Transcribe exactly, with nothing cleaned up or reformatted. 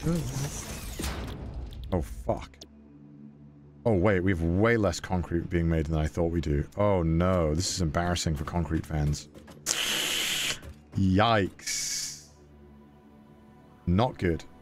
Oh, fuck. Oh, wait, we have way less concrete being made than I thought we do. Oh, no. This is embarrassing for concrete fans. Yikes. Not good.